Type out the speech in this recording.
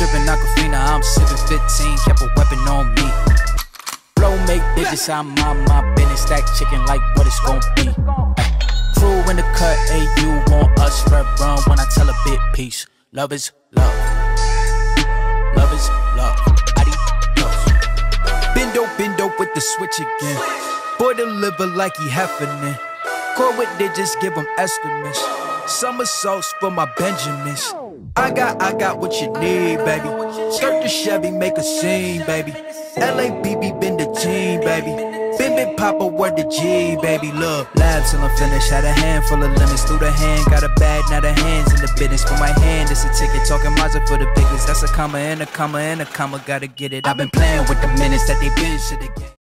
Trippin' Aquafina, I'm sippin' 15, kept a weapon on me. Flow make digits, I'm on my business. Stack chicken like what it's gon' be. Crew in the cut, hey, you want us, red run when I tell a bit peace. Love is love. Love is love. Adios. Bendo with the switch again. Boy deliver like he heffinin'. Core with digits, give him estimates. Somersaults for my Benjamins. I got what you need, baby. Skirt the Chevy, make a scene, baby. LABB been the team, baby. Bim Papa, word the G, baby. Look, lab till I'm finished. Had a handful of limits through the hand. Got a bag, now the hands in the business. For my hand, it's a ticket. Talking Mazda for the biggest. That's a comma and a comma and a comma. Gotta get it. I've been playing with the minutes that they been shit again.